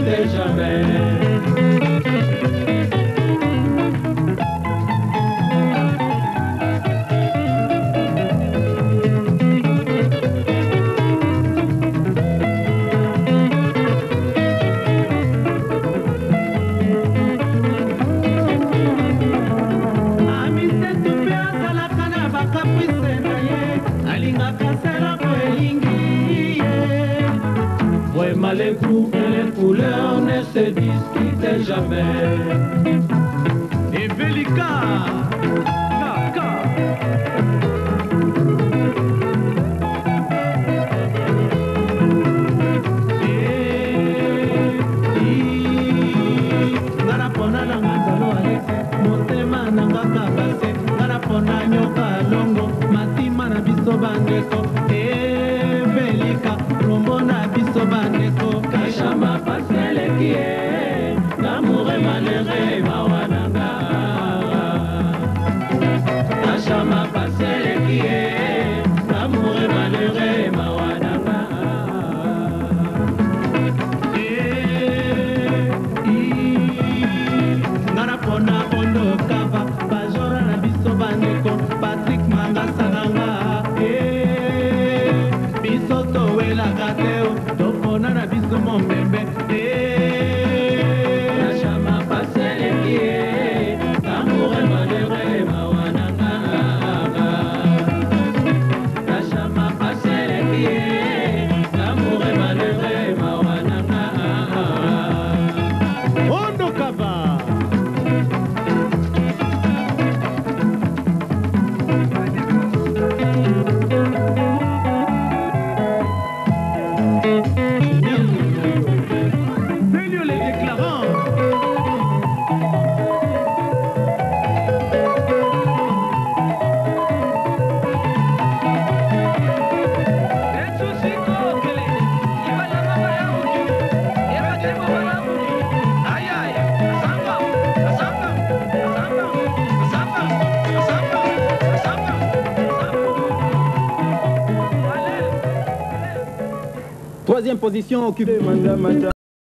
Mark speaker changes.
Speaker 1: quitter jamais. Les goûts et les couleurs ne se discutent jamais. Et Belika, Kaka. Narapona na ngazalo alese, motema na ngaka base, narapona nyoka longo, matima na biso bandeko. Belika, rombo na biso bandeko. Kashama pasele kie, l'amour est malheureux, mawananga. Kashama pasele kie, l'amour est malheureux, mawananga. Narapona ondo kava, bajora na biso bandeko, Patrick Mangasanganga. Biso towela kateo, topona na biso mombembe. Kashama pasele kie, l'amour est malheureux, mawananga. Kashama pasele kie, l'amour est malheureux, mawananga. Ondo kaba.
Speaker 2: Troisième position occupée.